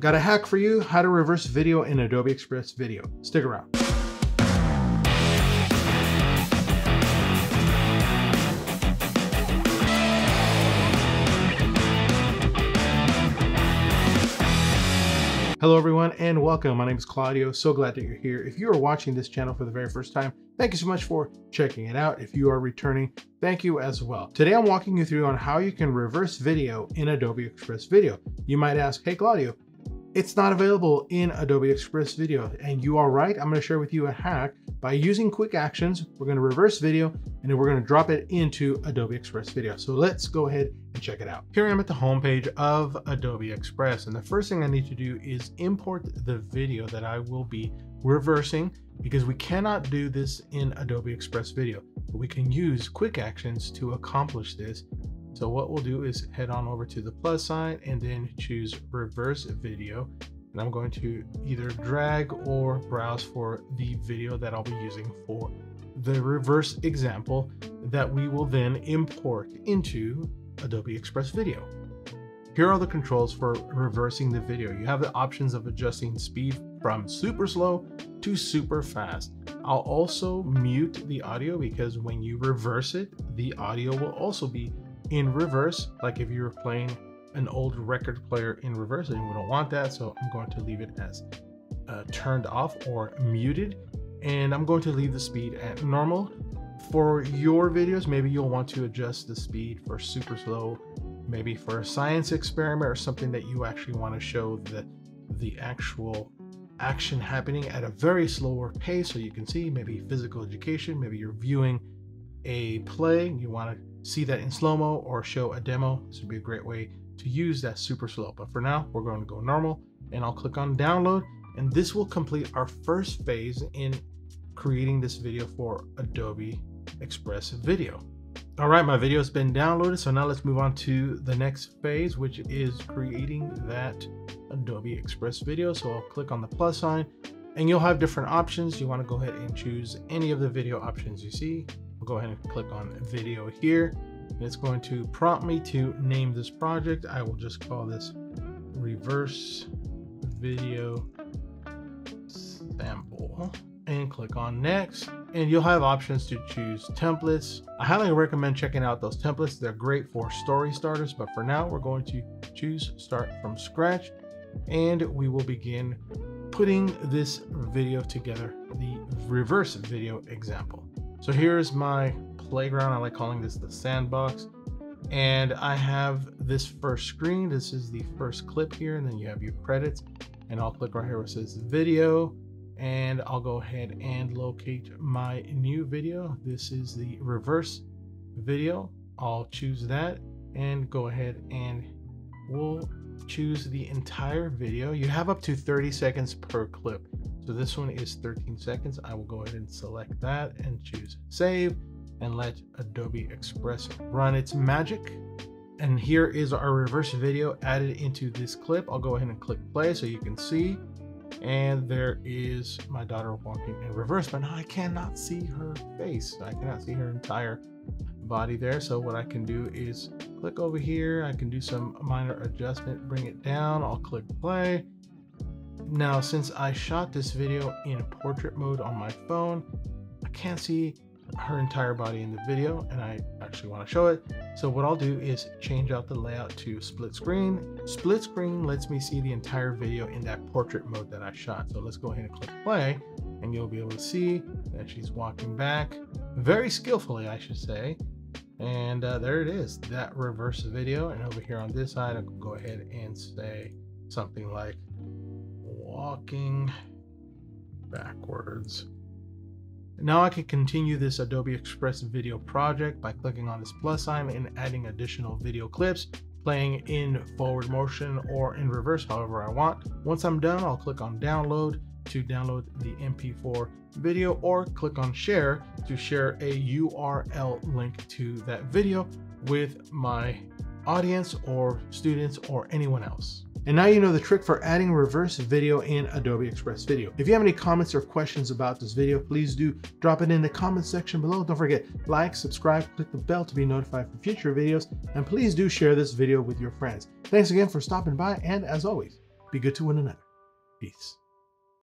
got a hack for you, how to reverse video in Adobe Express Video. Stick around. Hello everyone and welcome. My name is Claudio. So glad that you're here. If you are watching this channel for the very first time, thank you so much for checking it out. If you are returning, thank you as well. Today I'm walking you through on how you can reverse video in Adobe Express Video. You might ask, hey Claudio, it's not available in Adobe Express Video. And you are right. I'm going to share with you a hack. By using quick actions, we're going to reverse video and then we're going to drop it into Adobe Express Video. So let's go ahead and check it out. Here I am at the home page of Adobe Express. And the first thing I need to do is import the video that I will be reversing, because we cannot do this in Adobe Express Video, but we can use quick actions to accomplish this. So what we'll do is head on over to the plus sign and then choose reverse video. And I'm going to either drag or browse for the video that I'll be using for the reverse example that we will then import into Adobe Express Video. Here are the controls for reversing the video. You have the options of adjusting speed from super slow to super fast. I'll also mute the audio because when you reverse it, the audio will also be in reverse, like if you were playing an old record player in reverse, and we don't want that. So I'm going to leave it as turned off or muted, and I'm going to leave the speed at normal. For your videos, maybe you'll want to adjust the speed for super slow, maybe for a science experiment or something that you actually want to show the actual action happening at a very slower pace, so you can see maybe physical education, maybe you're viewing a play, you want to see that in slow-mo or show a demo. This would be a great way to use that super slow. But for now, we're going to go normal, and I'll click on download, and this will complete our first phase in creating this video for Adobe Express Video. All right, my video has been downloaded, so now let's move on to the next phase, which is creating that Adobe Express Video. So I'll click on the plus sign, and you'll have different options. You want to go ahead and choose any of the video options you see. I'll go ahead and click on video here, and it's going to prompt me to name this project. I will just call this reverse video sample and click on next. And you'll have options to choose templates. I highly recommend checking out those templates. They're great for story starters, but for now we're going to choose start from scratch, and we will begin putting this video together, the reverse video example. So here's my playground. I like calling this the sandbox. And I have this first screen. This is the first clip here, and then you have your credits. And I'll click right here where it says video, and I'll go ahead and locate my new video. This is the reverse video. I'll choose that and go ahead and we'll choose the entire video. You have up to 30 seconds per clip. So this one is 13 seconds. I will go ahead and select that and choose save and let Adobe Express run its magic. And here is our reverse video added into this clip. I'll go ahead and click play so you can see. And there is my daughter walking in reverse, but now I cannot see her face. I cannot see her entire body there. So what I can do is click over here. I can do some minor adjustment, bring it down. I'll click play. Now, since I shot this video in portrait mode on my phone, I can't see her entire body in the video, and I actually want to show it. So what I'll do is change out the layout to split screen. Split screen lets me see the entire video in that portrait mode that I shot. So let's go ahead and click play, and you'll be able to see that she's walking back very skillfully, I should say. And there it is, that reverse video. And over here on this side, I can go ahead and say something like walking backwards. Now I can continue this Adobe Express Video project by clicking on this plus sign and adding additional video clips, playing in forward motion or in reverse, however I want. Once I'm done, I'll click on download to download the MP4 video, or click on share to share a URL link to that video with my audience or students or anyone else. And now you know the trick for adding reverse video in Adobe Express Video. If you have any comments or questions about this video, please do drop it in the comment section below. Don't forget, like, subscribe, click the bell to be notified for future videos, and please do share this video with your friends. Thanks again for stopping by, and as always, Be good to one another. Peace.